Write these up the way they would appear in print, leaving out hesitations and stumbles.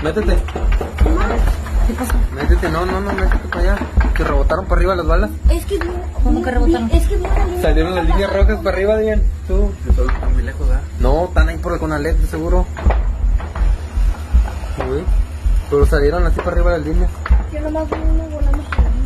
Métete. ¿Qué pasó? Métete, no, métete para allá. Que rebotaron para arriba las balas. Es que ¿Cómo que rebotaron? Es que no, Salieron las líneas rojas para arriba, Dian. Tú. Están muy lejos, ¿verdad? No, están ahí por el Conalet, de seguro. Uy. Pero salieron así para arriba las líneas. yo nomás vi uno volando por ahí.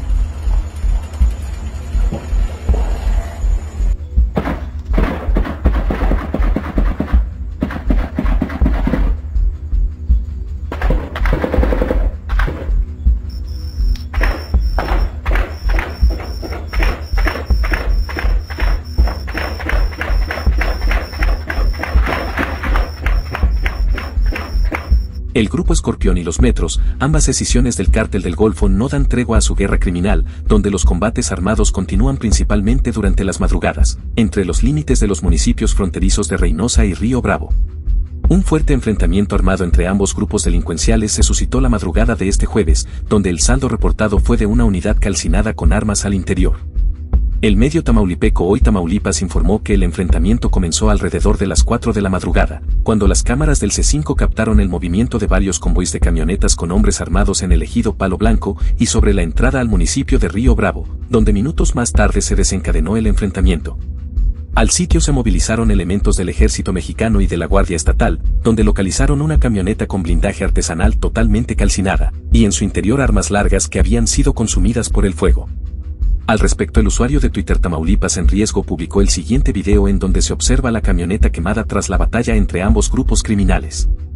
El Grupo Escorpión y los Metros, ambas escisiones del Cártel del Golfo, no dan tregua a su guerra criminal, donde los combates armados continúan principalmente durante las madrugadas, entre los límites de los municipios fronterizos de Reynosa y Río Bravo. Un fuerte enfrentamiento armado entre ambos grupos delincuenciales se suscitó la madrugada de este jueves, donde el saldo reportado fue de una unidad calcinada con armas al interior. El medio tamaulipeco Hoy Tamaulipas informó que el enfrentamiento comenzó alrededor de las 4 de la madrugada, cuando las cámaras del C5 captaron el movimiento de varios convoys de camionetas con hombres armados en el ejido Palo Blanco y sobre la entrada al municipio de Río Bravo, donde minutos más tarde se desencadenó el enfrentamiento. Al sitio se movilizaron elementos del Ejército Mexicano y de la Guardia Estatal, donde localizaron una camioneta con blindaje artesanal totalmente calcinada, y en su interior armas largas que habían sido consumidas por el fuego. Al respecto, el usuario de Twitter Tamaulipas en Riesgo publicó el siguiente video en donde se observa la camioneta quemada tras la batalla entre ambos grupos criminales.